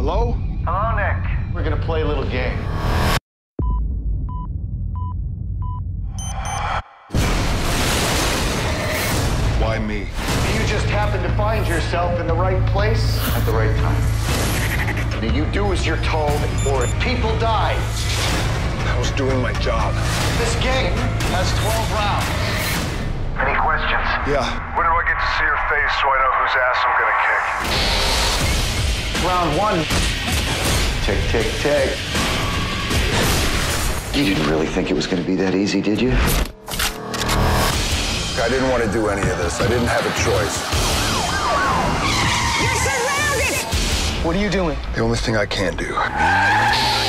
Hello? Hello, Nick. We're gonna play a little game. Why me? Do you just happen to find yourself in the right place at the right time? Do you do as you're told, or people die? I was doing my job. This game has 12 rounds. Any questions? Yeah. When do I get to see your face so I know whose ass I'm gonna kick? Round one. Tick, tick, tick. You didn't really think it was going to be that easy, did you? I didn't want to do any of this. I didn't have a choice. You're surrounded! What are you doing? The only thing I can do.